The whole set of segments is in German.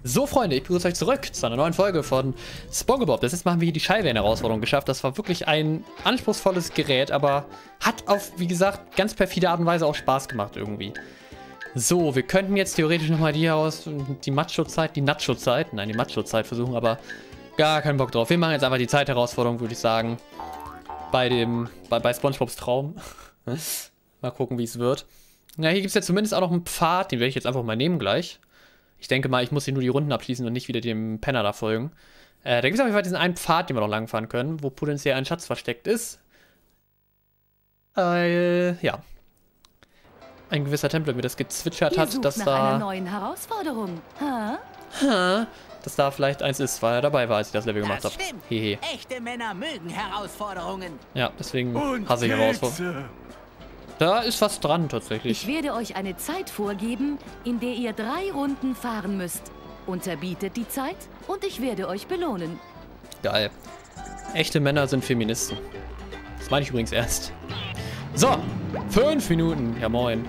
So, Freunde, ich begrüße euch zurück zu einer neuen Folge von SpongeBob. Das letzte Mal haben wir hier die Schallwellen-Herausforderung geschafft. Das war wirklich ein anspruchsvolles Gerät, aber hat auf, wie gesagt, ganz perfide Art und Weise auch Spaß gemacht irgendwie. So, wir könnten jetzt theoretisch nochmal die Macho-Zeit versuchen, aber gar keinen Bock drauf. Wir machen jetzt einfach die Zeitherausforderung, würde ich sagen. Bei SpongeBobs Traum. Mal gucken, wie es wird. Na, hier gibt es ja zumindest auch noch einen Pfad, den werde ich jetzt einfach mal nehmen gleich. Ich denke mal, ich muss hier nur die Runden abschließen und nicht wieder dem Penner da folgen. Da gibt es auf jeden Fall diesen einen Pfad, den wir noch langfahren können, wo potenziell ein Schatz versteckt ist. Ja. Ein gewisser Templer mir das gezwitschert hat, dass da... einer neuen Herausforderung. Dass da vielleicht eins ist, weil er dabei war, als ich das Level gemacht habe. Hehe. Echte Männer mögen Herausforderungen. Ja, deswegen hasse ich Herausforderungen. Da ist was dran, tatsächlich. Ich werde euch eine Zeit vorgeben, in der ihr 3 Runden fahren müsst. Unterbietet die Zeit und ich werde euch belohnen. Geil. Echte Männer sind Feministen. Das meine ich übrigens erst. So, 5 Minuten. Ja, moin.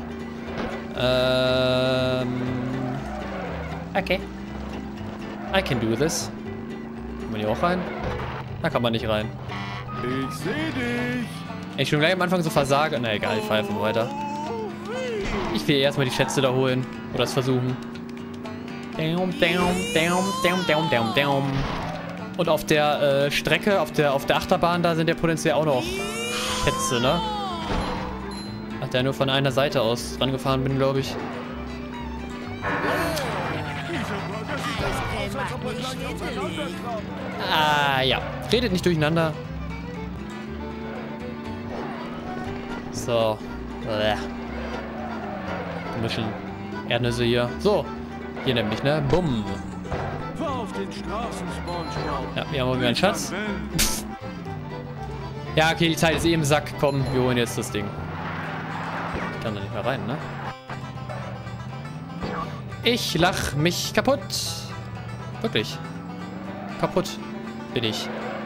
Okay. I can do this. Kann man hier auch rein? Da kann man nicht rein. Ich sehe dich. Ich schon gleich am Anfang so versage. Na egal, ich fahre einfach weiter. Ich will erstmal die Schätze da holen. Oder es versuchen. Und auf der Strecke, auf der Achterbahn, da sind ja potenziell auch noch Schätze, ne? Ach, der nur von einer Seite aus rangefahren bin, glaube ich. Ah, ja. Redet nicht durcheinander. So. Mischen Erdnüsse hier. So. Hier nämlich, ne? Bumm. Fahr auf den Straßen, SpongeBob. Ja, wir haben wieder einen Schatz. Ja, okay, die Zeit ist eh im Sack. Komm, wir holen jetzt das Ding. Ich kann da nicht mehr rein, ne? Ich lach mich kaputt. Wirklich. Kaputt bin ich.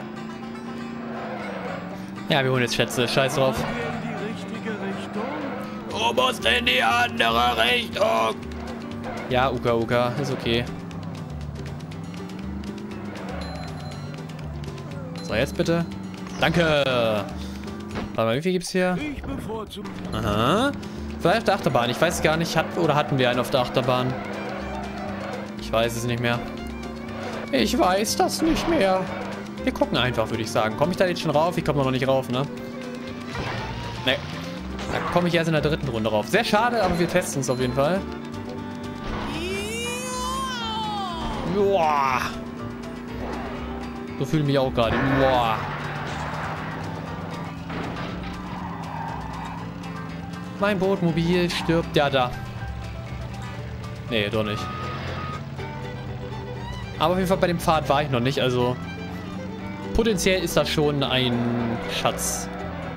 Ja, wir holen jetzt Schätze. Scheiß drauf. Du musst in die andere Richtung. Ja, Uka, ist okay. So, jetzt bitte. Danke. Warte mal, wie viel gibt's hier? Aha. Vielleicht auf der Achterbahn. Ich weiß gar nicht, hatten wir einen auf der Achterbahn? Ich weiß es nicht mehr. Ich weiß das nicht mehr. Wir gucken einfach, würde ich sagen. Komme ich da jetzt schon rauf? Ich komme noch nicht rauf, ne? Ne. Da komme ich erst in der 3. Runde rauf. Sehr schade, aber wir testen es auf jeden Fall. Boah. So fühle ich mich auch gerade. Boah. Mein Bootmobil stirbt. Ja, da. Nee, doch nicht. Aber auf jeden Fall bei dem Pfad war ich noch nicht. Also potenziell ist das schon ein Schatz.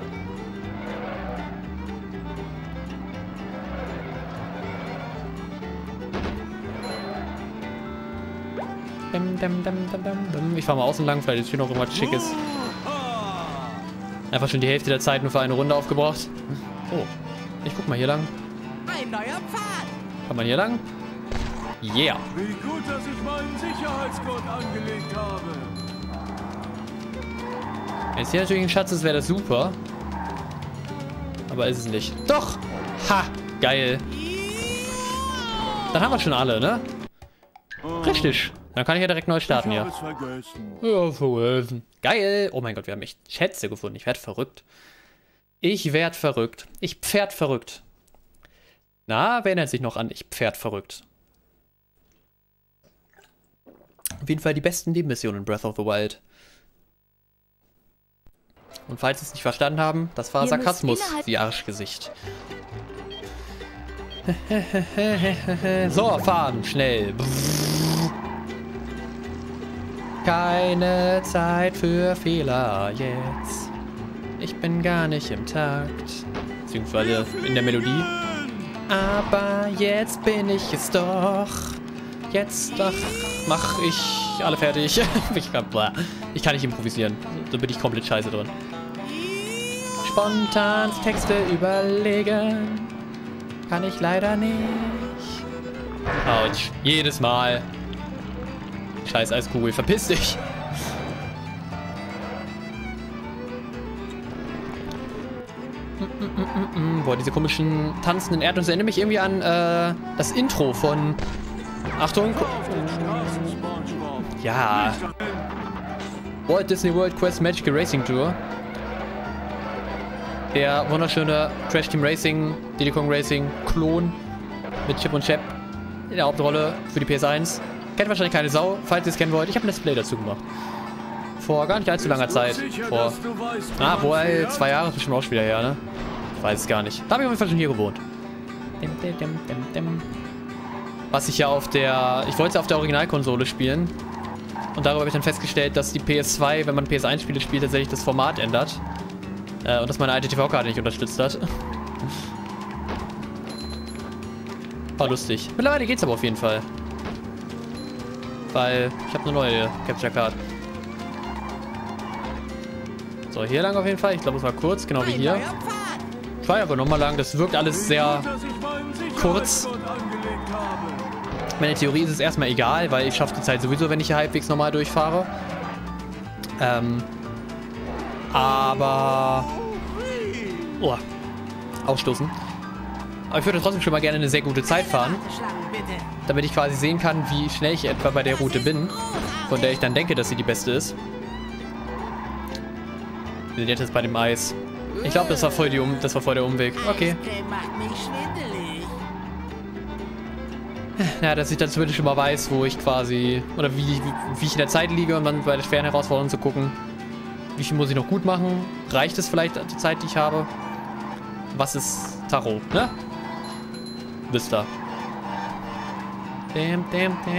Ich fahre mal außen lang, vielleicht ist hier noch irgendwas Schickes. Einfach schon die Hälfte der Zeit nur für eine Runde aufgebraucht. Oh, ich guck mal hier lang. Ein neuer Pfad. Kann man hier lang? Yeah. Wie gut, dass ich meinen Sicherheitsgurt angelegt habe. Wenn es hier natürlich ein Schatz ist, wäre das super. Aber ist es nicht. Doch! Ha! Geil. Dann haben wir schon alle, ne? Richtig. Dann kann ich ja direkt neu starten hier. Ja, vergessen. Geil. Oh mein Gott, wir haben echt Schätze gefunden. Ich werde verrückt. Ich werd verrückt. Ich pferd verrückt. Na, wer erinnert sich noch an Ich pferd verrückt? Auf jeden Fall die besten Nebenmissionen in Breath of the Wild. Und falls Sie es nicht verstanden haben, das war Sarkasmus, wie Arschgesicht. So, fahren, schnell. Keine Zeit für Fehler jetzt. Ich bin gar nicht im Takt. Beziehungsweise in der Melodie. Aber jetzt bin ich es doch. Jetzt doch mach ich alle fertig. Ich kann nicht improvisieren. Da bin ich komplett scheiße drin. Spontan Texte überlegen. Kann ich leider nicht. Autsch. Jedes Mal. Scheiß Eiskugel, verpiss dich. Boah, diese komischen tanzenden Erdnüsse erinnern mich irgendwie an das Intro von... Achtung. Ja. Walt Disney World Quest Magical Racing Tour. Der wunderschöne Crash Team Racing, Diddy Kong Racing Klon mit Chip und Chap in der Hauptrolle für die PS1. Kennt wahrscheinlich keine Sau, falls ihr es kennen wollt. Ich habe ein Let's Play dazu gemacht. Vor gar nicht allzu langer Zeit. Vor... wohl 2 Jahre ist bestimmt auch schon wieder her, ne? Ich weiß es gar nicht. Da habe ich auf jeden Fall schon hier gewohnt. Was ich ja auf der... Ich wollte es auf der Originalkonsole spielen. Und darüber habe ich dann festgestellt, dass die PS2, wenn man PS1-Spiele spielt, tatsächlich das Format ändert. Und dass meine alte TV-Karte nicht unterstützt hat. War lustig. Mittlerweile geht's aber auf jeden Fall. Weil ich habe eine neue Capture Card. So, hier lang auf jeden Fall. Ich glaube, es war kurz, genau wie hier. Ich war aber nochmal lang. Das wirkt alles sehr kurz. Meine Theorie ist es erstmal egal, weil ich schaffe die Zeit sowieso, wenn ich hier halbwegs normal durchfahre. Aber... Oh. Ausstoßen. Aber ich würde trotzdem schon mal gerne eine sehr gute Zeit fahren. Damit ich quasi sehen kann, wie schnell ich etwa bei der Route bin. Von der ich dann denke, dass sie die beste ist. Wir sind jetzt bei dem Eis. Ich glaube, das war voll der Umweg. Okay. Ja, dass ich dann zumindest schon mal weiß, wo ich quasi... Oder wie ich in der Zeit liege, um dann bei der schweren Herausforderung zu gucken. Wie viel muss ich noch gut machen? Reicht es vielleicht die Zeit, die ich habe? Was ist Tacho, ne? Wisst ihr. Damn.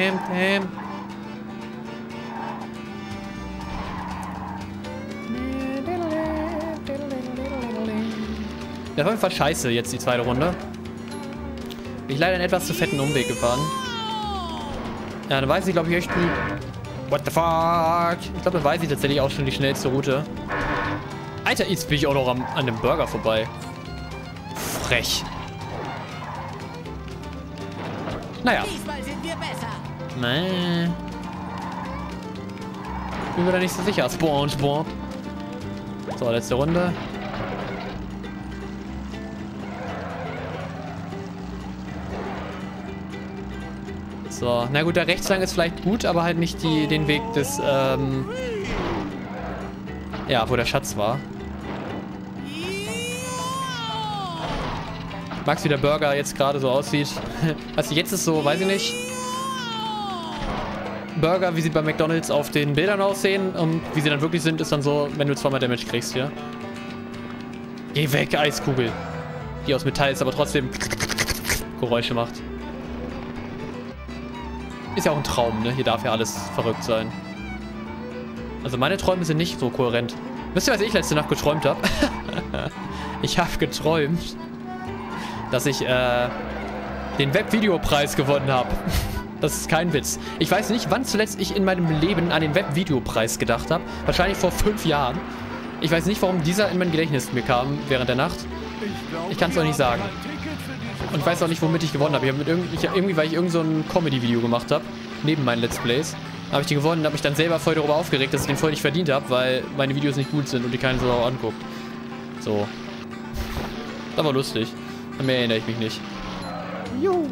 Das war einfach scheiße, jetzt die zweite Runde. Bin ich leider einen etwas zu fetten Umweg gefahren. Ja, dann weiß ich, glaube ich, echt... What the fuck? Ich glaube, dann weiß ich tatsächlich auch schon die schnellste Route. Alter, jetzt bin ich auch noch an dem Burger vorbei. Frech. Naja. Diesmal sind wir besser. Nee. Bin mir da nicht so sicher. SpongeBob. So, letzte Runde. So, na gut, da rechts lang ist vielleicht gut, aber halt nicht den Weg des, ja, wo der Schatz war. Ich mag's, wie der Burger jetzt gerade so aussieht. Also jetzt ist so, weiß ich nicht. Burger, wie sie bei McDonald's auf den Bildern aussehen und wie sie dann wirklich sind, ist dann so, wenn du zweimal Damage kriegst hier. Geh weg, Eiskugel. Die aus Metall ist, aber trotzdem Geräusche macht. Ist ja auch ein Traum, ne? Hier darf ja alles verrückt sein. Also meine Träume sind nicht so kohärent. Wisst ihr, was ich letzte Nacht geträumt habe? Ich habe geträumt, dass ich den Webvideopreis gewonnen habe. Das ist kein Witz. Ich weiß nicht, wann zuletzt ich in meinem Leben an den Webvideopreis gedacht habe. Wahrscheinlich vor 5 Jahren. Ich weiß nicht, warum dieser in mein Gedächtnis mir kam während der Nacht. Ich kann es auch nicht sagen. Und ich weiß auch nicht, womit ich gewonnen habe. Irgendwie, weil ich irgend so ein Comedy-Video gemacht habe, neben meinen Let's Plays, habe ich die gewonnen und habe mich dann selber voll darüber aufgeregt, dass ich den voll nicht verdient habe, weil meine Videos nicht gut sind und die keine Sau anguckt. So. Das war lustig. An mehr erinnere ich mich nicht. Jo.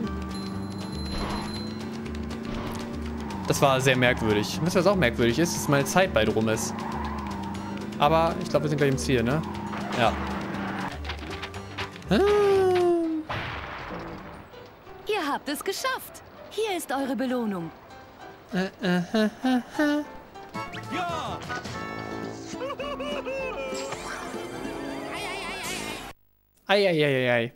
Das war sehr merkwürdig. Wisst ihr, was auch merkwürdig ist? Dass meine Zeit bald rum ist. Aber ich glaube, wir sind gleich im Ziel, ne? Ja. Ihr habt es geschafft. Hier ist eure Belohnung. Ja! Eieieiei.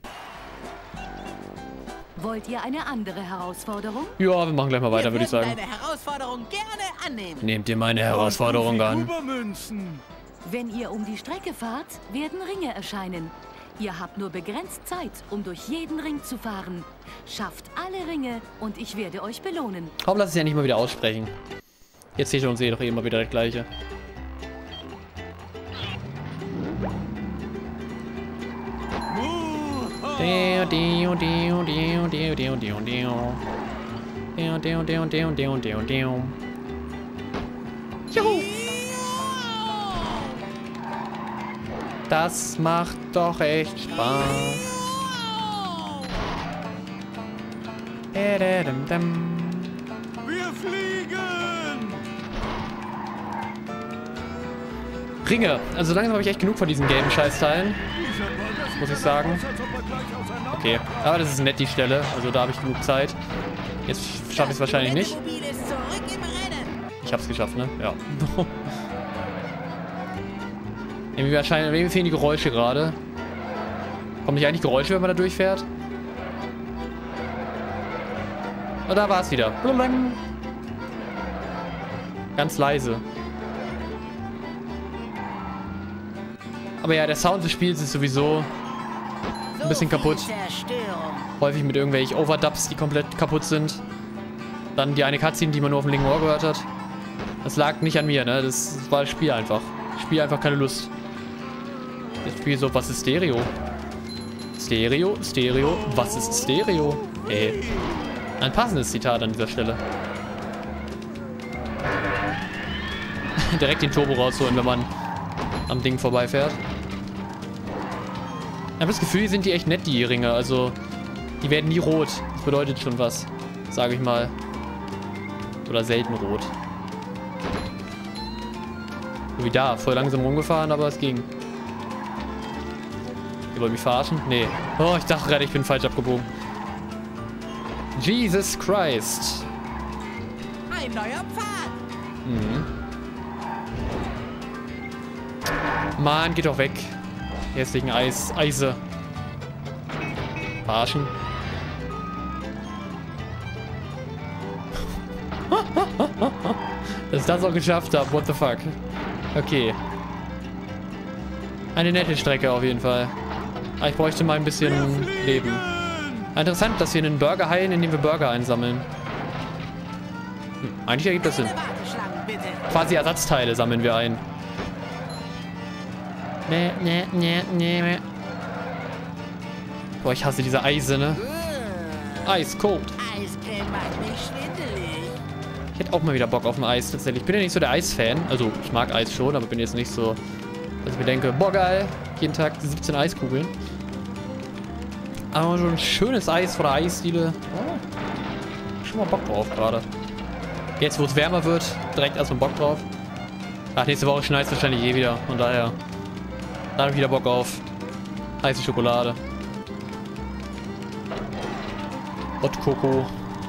Wollt ihr eine andere Herausforderung? Ja, wir machen gleich mal weiter, würde ich sagen. Deine Herausforderung gerne annehmen. Nehmt ihr meine Herausforderung an? Übermünzen. Wenn ihr um die Strecke fahrt, werden Ringe erscheinen. Ihr habt nur begrenzt Zeit, um durch jeden Ring zu fahren. Schafft alle Ringe und ich werde euch belohnen. Warum lass es ja nicht mal wieder aussprechen? Jetzt seht ihr uns doch eh immer wieder das Gleiche. Juhu. Das macht doch echt Spaß. Wir fliegen! Ringe. Also langsam habe ich echt genug von diesen Game-Scheißteilen. Muss ich sagen. Okay, aber das ist nett, die Stelle. Also da habe ich genug Zeit. Jetzt schaffe ich es wahrscheinlich nicht. Ich habe es geschafft, ne? Ja. Irgendwie fehlen die Geräusche gerade. Kommen nicht eigentlich Geräusche, wenn man da durchfährt? Oh, da war es wieder. Ganz leise. Aber ja, der Sound des Spiels ist sowieso ein bisschen kaputt. Häufig mit irgendwelchen Overdubs, die komplett kaputt sind. Dann die eine Cutscene, die man nur auf dem linken Ohr gehört hat. Das lag nicht an mir, ne? Das war das Spiel einfach. Das Spiel einfach keine Lust. Das Spiel so, was ist Stereo? Stereo, Stereo, was ist Stereo? Ey. Ein passendes Zitat an dieser Stelle. Direkt den Turbo rausholen, wenn man am Ding vorbeifährt. Ich habe das Gefühl, hier sind die echt nett, die Ringe. Also, die werden nie rot. Das bedeutet schon was, sage ich mal. Oder selten rot. So wie da, voll langsam rumgefahren, aber es ging. Ihr wollt mich verarschen? Nee. Oh, ich dachte gerade, ich bin falsch abgebogen. Jesus Christ. Ein neuer Pfad. Mhm. Mann, geht doch weg. Die hässlichen Eise. Verarschen. Dass ich das auch geschafft habe. What the fuck. Okay. Eine nette Strecke auf jeden Fall. Aber ich bräuchte mal ein bisschen Leben. Interessant, dass wir einen Burger heilen, indem wir Burger einsammeln. Eigentlich ergibt das Sinn. Quasi Ersatzteile sammeln wir ein. Nee. Boah, ich hasse diese Eise, ne? Eiskalt. Eiscreme macht mich schwindelig. Ich hätte auch mal wieder Bock auf ein Eis, tatsächlich. Ich bin ja nicht so der Eisfan. Also, ich mag Eis schon, aber bin jetzt nicht so, dass ich mir denke, boah, geil. Jeden Tag 17 Eiskugeln. Aber so ein schönes Eis von der Eisdiele. Oh, schon mal Bock drauf gerade. Jetzt, wo es wärmer wird, direkt erstmal Bock drauf. Ach, nächste Woche schneit es wahrscheinlich eh wieder. Von daher, da habe ich wieder Bock auf heiße Schokolade. Hot Coco.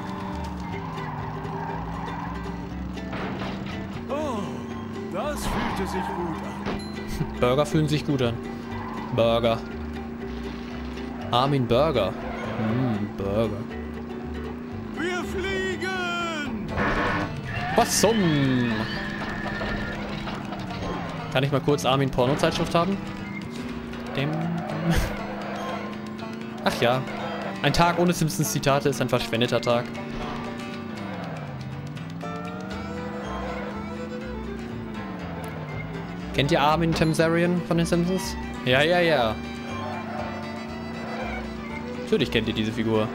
Oh, das fühlte sich gut an. Burger fühlen sich gut an. Burger. Armin Burger. Burger. Wir fliegen! Was zum? Kann ich mal kurz Armin Porno-Zeitschrift haben? Ach ja. Ein Tag ohne Simpsons-Zitate ist ein verschwendeter Tag. Kennt ihr Armin Tamzarian von den Simpsons? Ja. Natürlich kennt ihr diese Figur.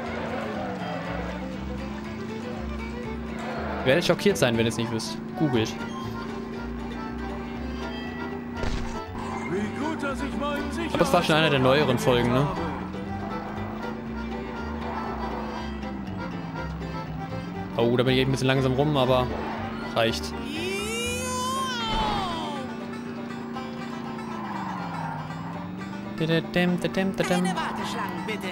Ihr werdet schockiert sein, wenn ihr es nicht wisst. Googelt. Wie gut, dass ich meinen Aber das war schon einer der neueren Folgen, ne? Oh, da bin ich ein bisschen langsam rum, aber reicht. Keine Warteschlangen, bitte.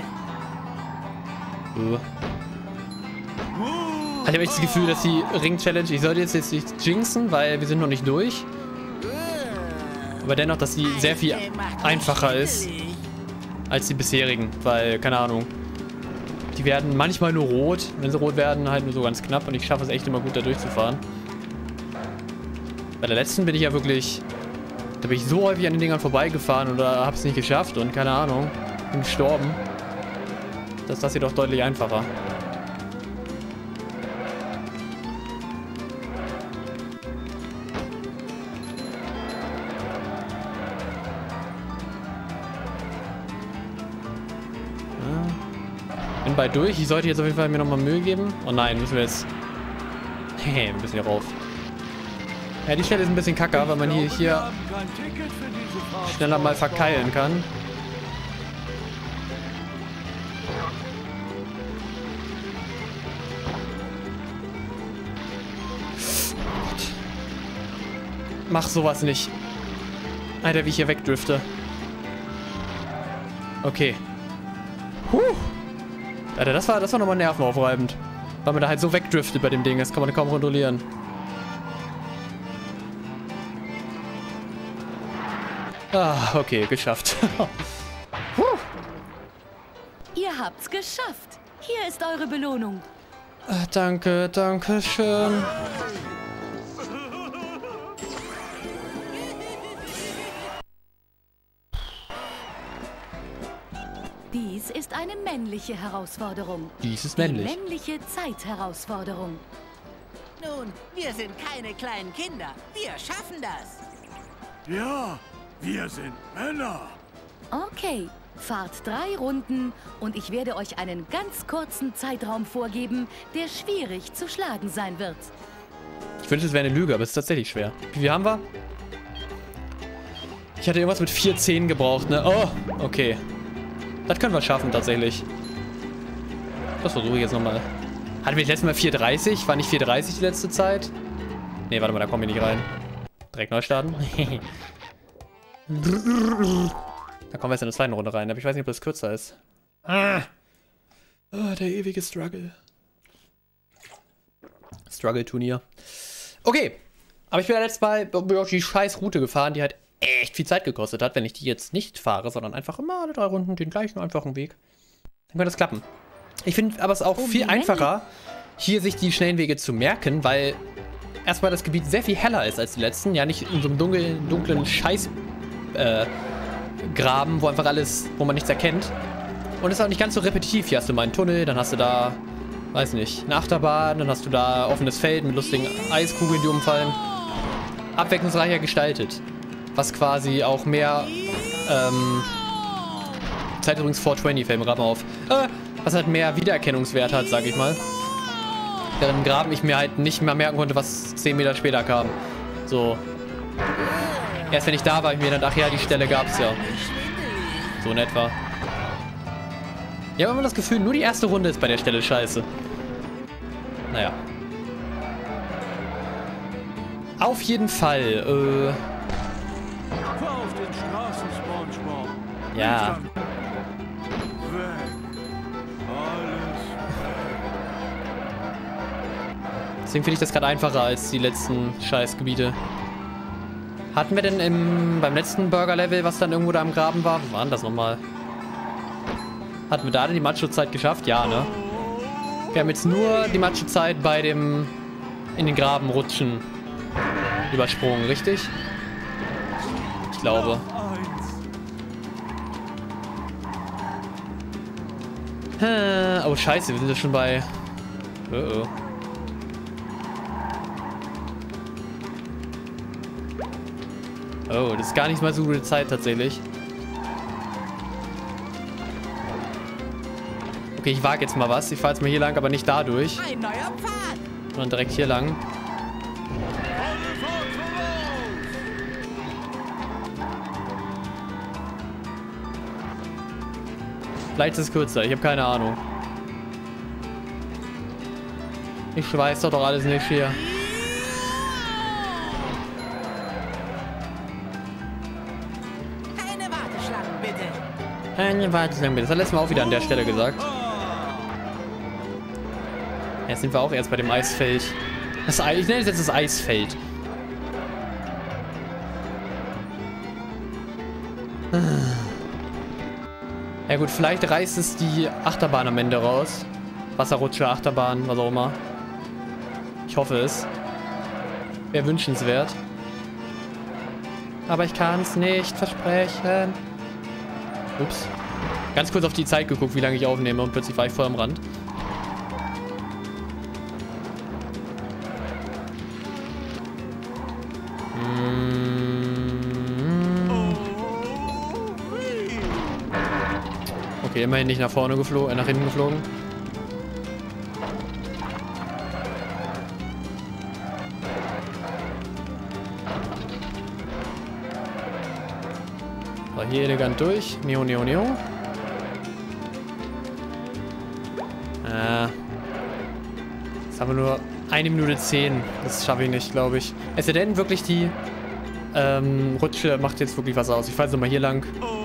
Ich habe echt das Gefühl, dass die Ring-Challenge, ich sollte jetzt nicht jinxen, weil wir sind noch nicht durch. Aber dennoch, dass die sehr viel einfacher ist als die bisherigen, weil, keine Ahnung, die werden manchmal nur rot. Wenn sie rot werden, halt nur so ganz knapp und ich schaffe es echt immer gut, da durchzufahren. Bei der letzten bin ich ja wirklich, da bin ich so häufig an den Dingern vorbeigefahren oder habe es nicht geschafft und keine Ahnung, bin gestorben. Das ist das hier doch deutlich einfacher. Bin bald durch. Ich sollte jetzt auf jeden Fall mir nochmal Mühe geben. Oh nein, müssen wir jetzt... wir müssen hier rauf. Ja, die Stelle ist ein bisschen kacke, weil man hier schneller mal verkeilen kann. Mach sowas nicht. Alter, wie ich hier wegdrifte. Okay. Alter, das war nochmal nervenaufreibend. Weil man da halt so wegdriftet bei dem Ding. Das kann man kaum kontrollieren. Ah, okay, geschafft. Ihr habt's geschafft. Hier ist eure Belohnung. Danke, danke schön. Dies ist eine männliche Herausforderung. Dies ist männlich. Die männliche Zeitherausforderung. Nun, wir sind keine kleinen Kinder. Wir schaffen das. Ja, wir sind Männer. Okay, fahrt 3 Runden und ich werde euch einen ganz kurzen Zeitraum vorgeben, der schwierig zu schlagen sein wird. Ich wünschte, es wäre eine Lüge, aber es ist tatsächlich schwer. Wie viel haben wir? Ich hatte irgendwas mit 4:10 gebraucht, ne? Oh, okay. Das können wir schaffen, tatsächlich. Das versuche ich jetzt nochmal. Hatten wir das letzte Mal 4:30? War nicht 4:30 die letzte Zeit? Ne, warte mal, da kommen wir nicht rein. Direkt neu starten. Da kommen wir jetzt in der zweiten Runde rein, aber ich weiß nicht, ob das kürzer ist. Ah, der ewige Struggle. Struggle-Turnier. Okay. Aber ich bin ja letztes Mal auf die scheiß Route gefahren, die halt echt viel Zeit gekostet hat, wenn ich die jetzt nicht fahre, sondern einfach immer alle 3 Runden den gleichen einfachen Weg. Dann kann das klappen. Ich finde aber es auch viel einfacher, hier sich die schnellen Wege zu merken, weil erstmal das Gebiet sehr viel heller ist als die letzten. Ja, nicht in so einem dunklen Scheiß Graben, wo einfach alles, wo man nichts erkennt. Und es ist auch nicht ganz so repetitiv. Hier hast du mal einen Tunnel, dann hast du da, weiß nicht, eine Achterbahn, dann hast du da offenes Feld mit lustigen Eiskugeln, die umfallen. Abwechslungsreicher gestaltet. Was quasi auch mehr, Zeit übrigens 420, fällt mir gerade mal auf. Was halt mehr Wiedererkennungswert hat, sag ich mal. Während im Graben ich mir halt nicht mehr merken konnte, was 10 Meter später kam. So. Erst wenn ich da war, ich mir dann, ach ja, die Stelle gab's ja. So in etwa. Ich habe immer das Gefühl, nur die erste Runde ist bei der Stelle scheiße. Naja. Auf jeden Fall, Fahr auf den Straßen, SpongeBob. ja. Weg. Alles Deswegen finde ich das gerade einfacher als die letzten Scheißgebiete. Hatten wir denn beim letzten Burger-Level, was dann irgendwo da am Graben war? Wo war denn das nochmal? Hatten wir da denn die Macho-Zeit geschafft? Ja, ne? Wir haben jetzt nur die Macho-Zeit bei dem in den Graben rutschen übersprungen, richtig? Ich glaube. Oh, scheiße, wir sind ja schon bei... Oh. Oh, das ist gar nicht mal so gute Zeit tatsächlich. Okay, ich wage jetzt mal was. Ich fahre jetzt mal hier lang, aber nicht dadurch. Ein neuer Pfad. Sondern direkt hier lang. Vielleicht ist es kürzer, ich habe keine Ahnung. Ich weiß doch alles nicht hier. Keine Warteschlangen, bitte. Eine Warteschlange bitte. Das hat letztes Mal auch wieder an der Stelle gesagt. Jetzt sind wir auch erst bei dem Eisfeld. Ich nenne es jetzt das Eisfeld. Ja gut, vielleicht reißt es die Achterbahn am Ende raus. Wasserrutsche, Achterbahn, was auch immer. Ich hoffe es. Wäre wünschenswert. Aber ich kann es nicht versprechen. Ups. Ganz kurz auf die Zeit geguckt, wie lange ich aufnehme und plötzlich war ich voll am Rand. Okay, immerhin nicht nach vorne geflogen, nach hinten geflogen. So, hier elegant durch. Neo, neo, neo. Jetzt haben wir nur 1 Minute 10. Das schaffe ich nicht, glaube ich. Es sei denn, wirklich die Rutsche macht jetzt wirklich was aus. Ich fahre jetzt nochmal hier lang.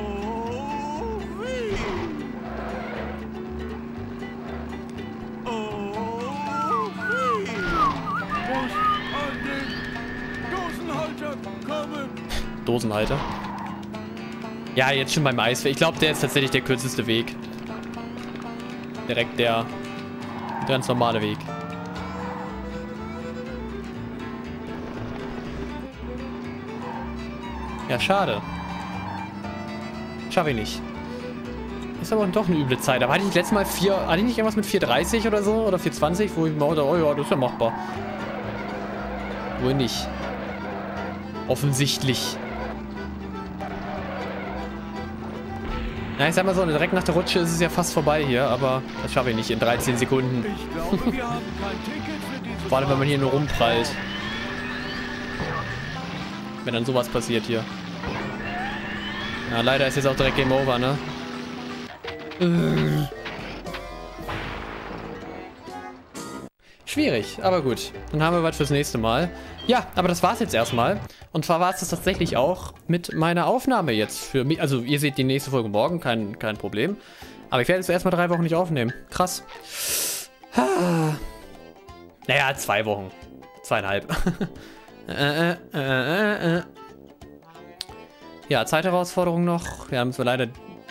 Dosenhalter. Ja, jetzt schon beim Eis. Ich glaube, der ist tatsächlich der kürzeste Weg. Direkt der ganz normale Weg. Ja, schade. Schaffe ich nicht. Ist aber doch eine üble Zeit. Aber hatte ich letztes Mal hatte ich nicht irgendwas mit 4,30 oder so? Oder 4,20? Wo ich mir dachte, oh ja, das ist ja machbar. Wohl nicht. Offensichtlich. Na, ich sag mal so, direkt nach der Rutsche ist es ja fast vorbei hier, aber das schaffe ich nicht in 13 Sekunden. Ich glaube, wir haben kein Ticket für diese Vor allem, wenn man hier nur rumprallt. Wenn dann sowas passiert hier. Ja, leider ist jetzt auch direkt Game Over, ne? Schwierig, aber gut. Dann haben wir was fürs nächste Mal. Ja, aber das war's jetzt erstmal. Und zwar war es das tatsächlich auch mit meiner Aufnahme jetzt für mich. Also ihr seht die nächste Folge morgen, kein Problem. Aber ich werde jetzt erstmal 3 Wochen nicht aufnehmen. Krass. Naja, 2 Wochen. 2,5. Ja, Zeitherausforderung noch. Ja, müssen wir leider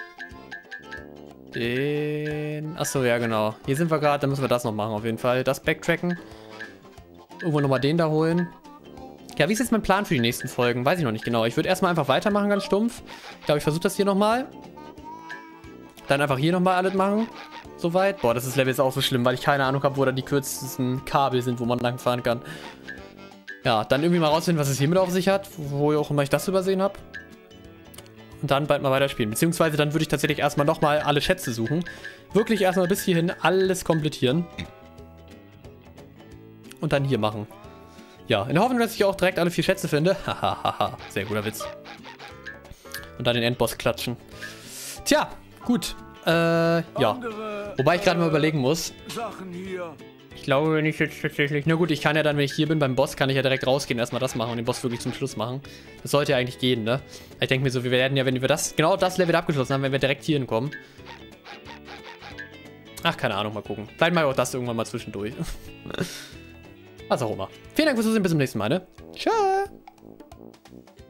den... Achso, ja genau. Hier sind wir gerade, dann müssen wir das noch machen auf jeden Fall. Das backtracken. Irgendwo nochmal den da holen. Ja, wie ist jetzt mein Plan für die nächsten Folgen? Weiß ich noch nicht genau. Ich würde erstmal einfach weitermachen, ganz stumpf. Ich glaube, ich versuche das hier nochmal. Dann einfach hier nochmal alles machen. Soweit. Boah, das Level ist auch so schlimm, weil ich keine Ahnung habe, wo da die kürzesten Kabel sind, wo man lang fahren kann. Ja, dann irgendwie mal rausfinden, was es hiermit auf sich hat. Wo auch immer ich das übersehen habe. Und dann bald mal weiterspielen. Beziehungsweise dann würde ich tatsächlich erstmal nochmal alle Schätze suchen. Wirklich erstmal bis hierhin alles komplettieren. Und dann hier machen. Ja, in der Hoffnung, dass ich auch direkt alle 4 Schätze finde. Hahaha, sehr guter Witz. Und dann den Endboss klatschen. Tja, gut. Ja. Wobei ich gerade mal überlegen muss. Ich glaube, wenn ich jetzt tatsächlich... Na gut, ich kann ja dann, wenn ich hier bin beim Boss, kann ich ja direkt rausgehen, erstmal das machen und den Boss wirklich zum Schluss machen. Das sollte ja eigentlich gehen, ne? Ich denke mir so, wir werden ja, wenn wir das, genau das Level abgeschlossen haben, wenn wir direkt hier hinkommen. Ach, keine Ahnung, mal gucken. Vielleicht mal auch das irgendwann mal zwischendurch. Was auch immer. Vielen Dank fürs Zusehen, bis zum nächsten Mal, ne? Tschö!